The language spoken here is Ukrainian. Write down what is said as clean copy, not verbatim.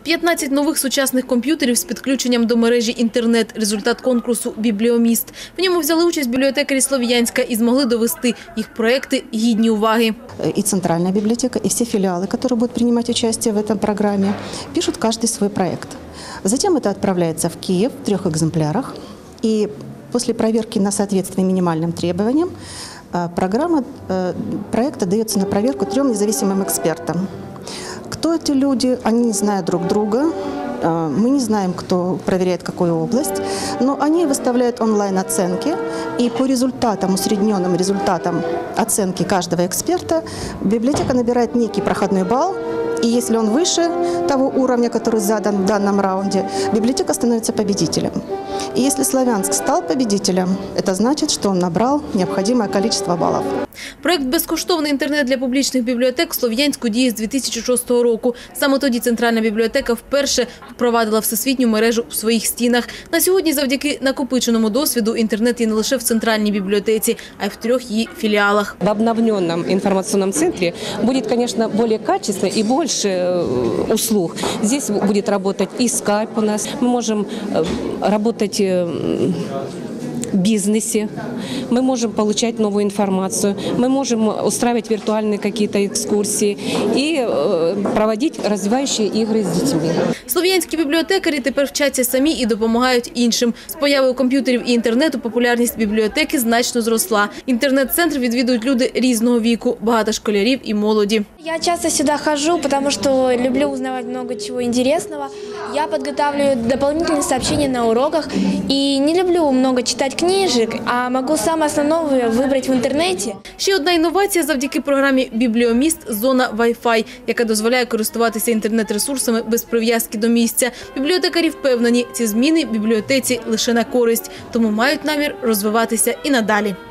15 нових сучасних комп'ютерів з підключенням до мережі інтернет – результат конкурсу «Бібліоміст». В ньому взяли участь бібліотекарі Слов'янська і змогли довести, їх проекти гідні уваги. И Центральная библиотека, и все филиалы, которые будут принимать участие в этой программе, пишут каждый свой проект. Затем это отправляется в Киев в 3 экземплярах. И после проверки на соответствие минимальным требованиям программа проекта дается на проверку 3 независимым экспертам. Кто эти люди? Они не знают друг друга. Мы не знаем, кто проверяет какую область, но они выставляют онлайн-оценки, и по результатам, усредненным результатам оценки каждого эксперта, библиотека набирает некий проходной балл, и если он выше того уровня, который задан в данном раунде, библиотека становится победителем. И если Слов'янськ стал победителем, это значит, что он набрал необходимое количество баллов. Проект «Безкоштовний інтернет для публічних бібліотек» в Слов'янську діє з 2006 року. Саме тоді Центральна бібліотека вперше впровадила всесвітню мережу в своїх стінах. На сьогодні завдяки накопиченому досвіду інтернет є не лише в Центральній бібліотеці, а й в 3 її філіалах. В обновленном информационном центре будет, конечно, более качественно и больше услуг. Здесь будет работать и скайп у нас. Мы можем работать в бизнесе, мы можем получать новую информацию, мы можем устраивать виртуальные какие-то экскурсии и проводить развивающие игры с детьми. Слов'янські бібліотекарі тепер вчаться самі і допомагають іншим. З появою комп'ютерів і інтернету популярність бібліотеки значно зросла. Інтернет-центр відвідують люди різного віку, багато школярів і молоді. Я часто сюда хожу, потому что люблю узнавать много чего интересного. Я подготавливаю дополнительные сообщения на уроках и не люблю много читать книжек, а могу самое основное выбрать в интернете. Ще одна інновація завдяки програмі «Бібліоміст» – зона Wi-Fi, яка дозволяє користуватися інтернет-ресурсами без прив'язки до місця. Бібліотекарі впевнені, ці зміни бібліотеці лише на користь, тому мають намір розвиватися і надалі.